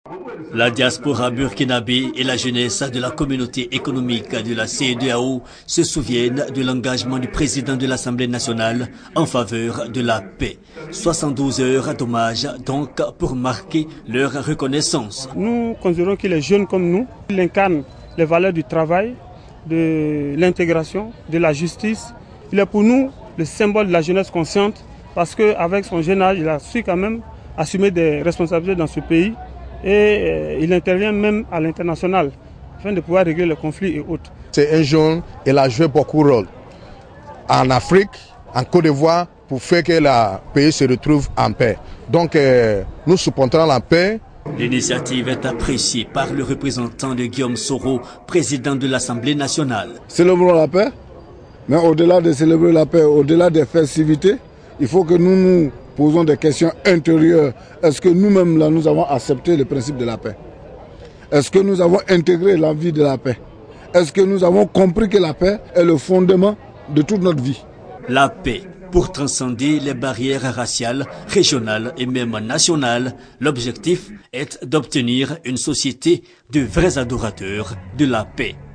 La diaspora burkinabé et la jeunesse de la communauté économique de la CEDEAO se souviennent de l'engagement du président de l'Assemblée nationale en faveur de la paix. 72 heures d'hommage donc pour marquer leur reconnaissance. Nous considérons que les jeunes comme nous, ils incarnent les valeurs du travail, de l'intégration, de la justice. Il est pour nous le symbole de la jeunesse consciente parce qu'avec son jeune âge, il a su quand même assumer des responsabilités dans ce pays. Et il intervient même à l'international afin de pouvoir régler les conflits et autres. C'est un jeune, il a joué beaucoup de rôle en Afrique, en Côte d'Ivoire, pour faire que le pays se retrouve en paix. Donc nous supportons la paix. L'initiative est appréciée par le représentant de Guillaume Soro, président de l'Assemblée nationale. Célébrons la paix, mais au-delà de célébrer la paix, au-delà des festivités, il faut que nous posons des questions intérieures. Est-ce que nous-mêmes, là, nous avons accepté le principe de la paix? Est-ce que nous avons intégré l'envie de la paix? Est-ce que nous avons compris que la paix est le fondement de toute notre vie? La paix pour transcender les barrières raciales, régionales et même nationales. L'objectif est d'obtenir une société de vrais adorateurs de la paix.